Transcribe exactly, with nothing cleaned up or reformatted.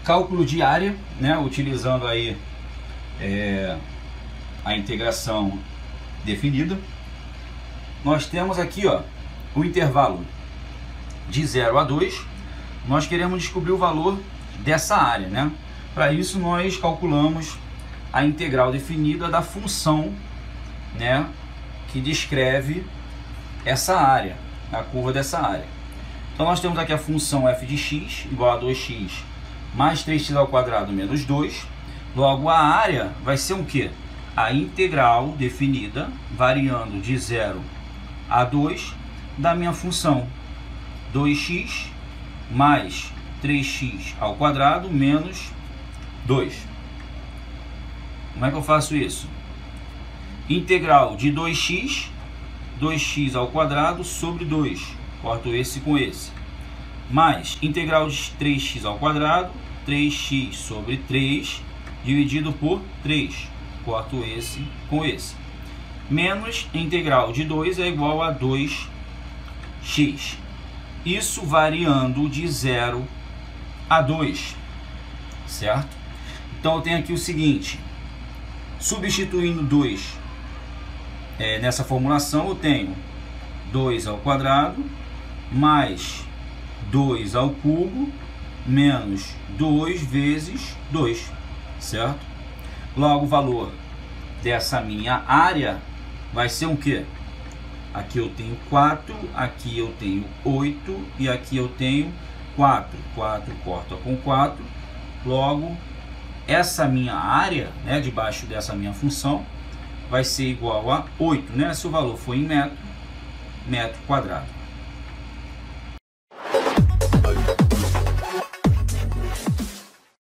cálculo de área, né, utilizando aí é, a integração definida. Nós temos aqui, ó, o intervalo de zero a dois. Nós queremos descobrir o valor dessa área, né? Para isso nós calculamos a integral definida da função, né, que descreve essa área, a curva dessa área. Então nós temos aqui a função f de x igual a dois x mais três x ao quadrado menos dois. Logo a área vai ser o quê? A integral definida variando de zero a dois da minha função dois x mais três x ao quadrado menos dois. Como é que eu faço isso? Integral de dois x, dois x ao quadrado sobre dois, corto esse com esse, mais integral de três x ao quadrado, três x sobre três, dividido por três, corto esse com esse, menos integral de dois é igual a dois x. Isso variando de zero a dois, certo? Então eu tenho aqui o seguinte, substituindo dois é, nessa formulação, eu tenho dois ao quadrado mais dois ao cubo menos dois vezes dois, certo? Logo o valor dessa minha área vai ser um quê? Aqui eu tenho quatro, aqui eu tenho oito e aqui eu tenho quatro. quatro corta com quatro. Logo, essa minha área, né, debaixo dessa minha função, vai ser igual a oito, né? Se o valor for em metro, metro quadrado.